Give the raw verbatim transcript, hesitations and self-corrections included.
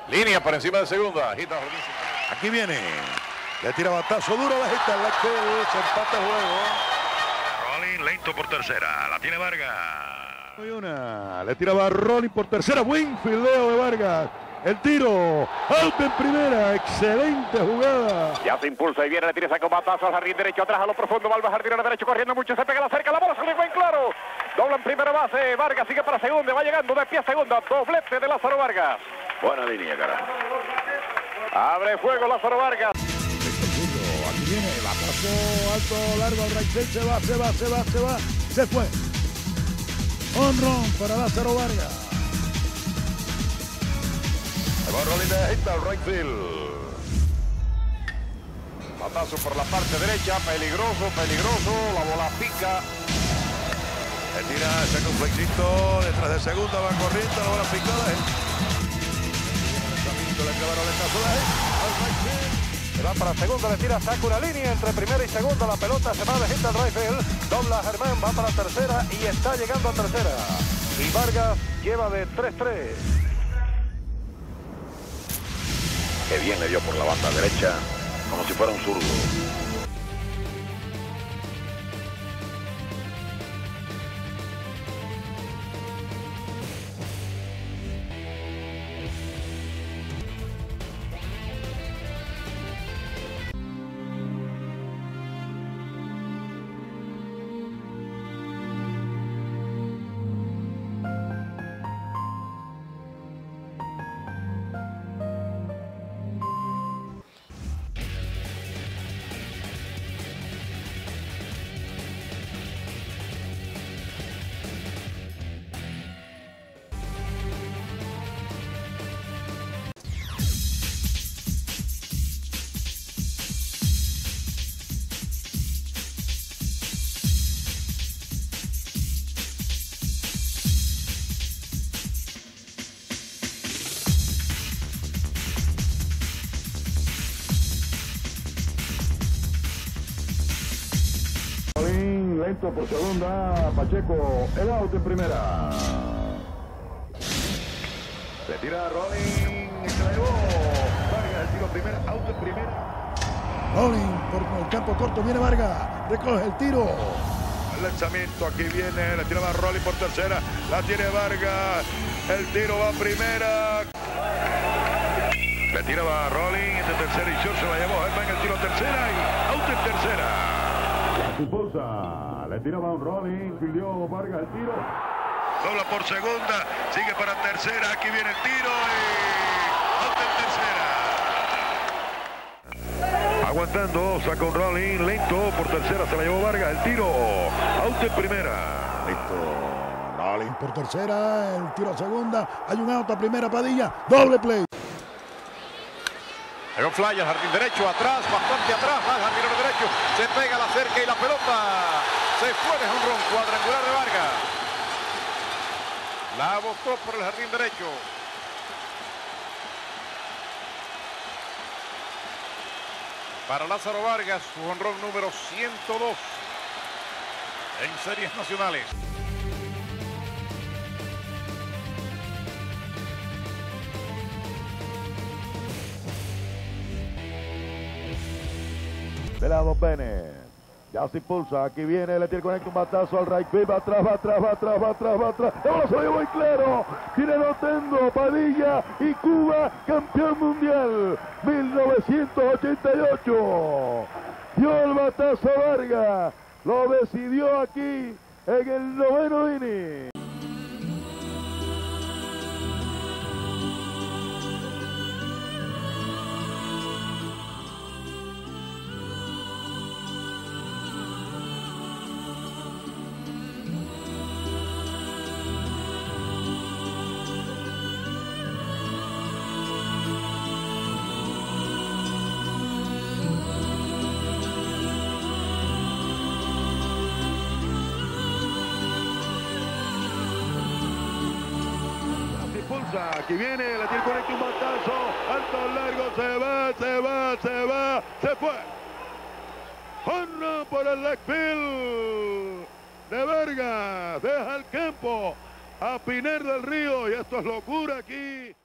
Línea por encima de segunda. Agita. Aquí viene. Le tira batazo duro, la agita. La que se empata el juego. Rolling lento por tercera. La tiene Vargas. Y una. Le tiraba Rolling por tercera. Buen fildeo de Vargas. El tiro, out en primera, excelente jugada. Ya se impulsa y viene, le tira ese batazo al jardín derecho, atrás a lo profundo, va al jardín derecho, corriendo mucho, se pega la cerca, la bola sale bien claro. Dobla en primera base, Vargas sigue para segunda, va llegando de pie a segunda, doblete de Lázaro Vargas. Buena línea, cara. Abre fuego Lázaro Vargas. Aquí viene, batazo alto, largo, al right field, se va, se va, se va, se va, se fue. Honrón para Lázaro Vargas. Va Rolling de agita al right field. Batazo por la parte derecha, peligroso, peligroso, la bola pica. Le tira, saca un flexito, detrás de segunda, va corriendo, la bola picada. Le clavaron el caso de al right field. Se va para segunda, le tira, saca una línea entre primera y segunda, la pelota se va de hit al right field. Dobla Germán, va para tercera y está llegando a tercera. Y Vargas lleva de tres tres. Que bien le dio por la banda derecha, como si fuera un zurdo. Lento por segunda, Pacheco, el out en primera. Se tira Rolling, se la llevó. Vargas, el tiro primera, out en primera. Rolling por el campo corto, viene Vargas, recoge el tiro. El lanzamiento, aquí viene, le tiraba Rolling por tercera, la tiene Vargas, el tiro va a primera. Le tiraba Rolling, de tercera y short, se la llevó Germán, el tiro a tercera y out en tercera. La impulsa, le tiraba un Rolling, fildió Vargas el tiro. Dobla por segunda, sigue para tercera, aquí viene el tiro y out en tercera. Aguantando, saca un Rolling, lento por tercera, se la llevó Vargas, el tiro, out en primera. Listo, Rolling por tercera, el tiro a segunda, hay un out a primera, Padilla, doble play. Hay un fly al jardín derecho, atrás, bastante atrás, al jardinero derecho, se pega la cerca y la pelota se fue de jonrón cuadrangular de Vargas. La botó por el jardín derecho. Para Lázaro Vargas, su jonrón número ciento dos en series nacionales. De lado Pérez. Ya se impulsa. Aquí viene. Le tiene conecta un batazo al right field. Va atrás, va atrás, va atrás, va atrás, va atrás. Ahora se lo llevó muy claro. Tiene Rotendo, Padilla y Cuba, campeón mundial. mil novecientos ochenta y ocho. Dio el batazo a Vargas. Lo decidió aquí en el noveno inning. Aquí viene, le tiene conecta un batazo, alto, largo, se va, se va, se va, se fue. Honra por el left field de Vargas, deja el campo a Piner del Río y esto es locura aquí.